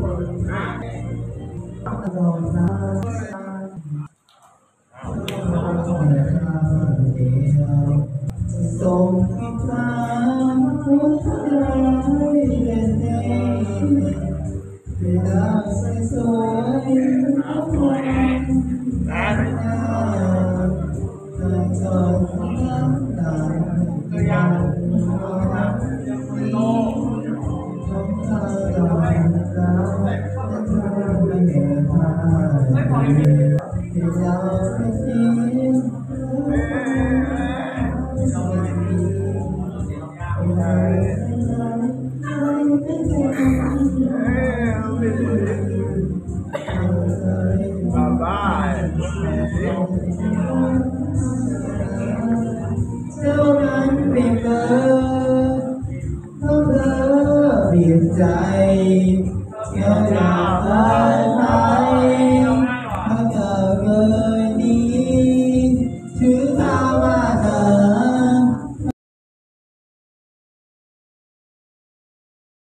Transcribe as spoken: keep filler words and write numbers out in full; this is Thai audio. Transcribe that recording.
ส่งฟ้าพุทธรายเด่นเด่นเวลาสวยสวยทุกคนตาตาจอดน้ำตาตาโลท้องฟ้าดาวดาวและเธอไม่เหนื่อยพาเดี๋ยวเราไปทิ้งเท่านั้นเพียงเธอเท่าเธอเปลี่ยนใจเกี่ยวกับ